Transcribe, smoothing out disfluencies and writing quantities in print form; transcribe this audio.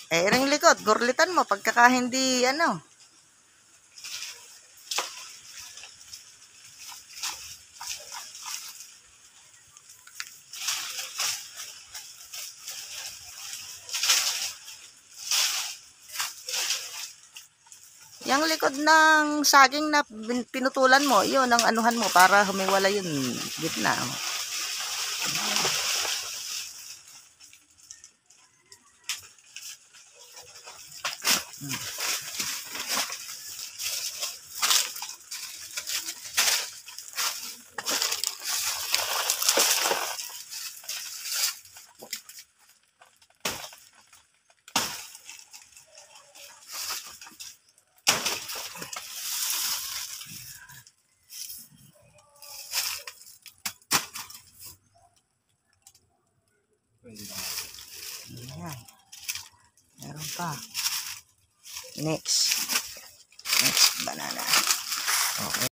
Eh, ring likod, gurlitan mo pagkaka hindi, ano. Yang likod ng saging na pinutulan mo, yun ang anuhan mo para humiwala yun gitna. Ayan. Meron pa. Next banana. Okay.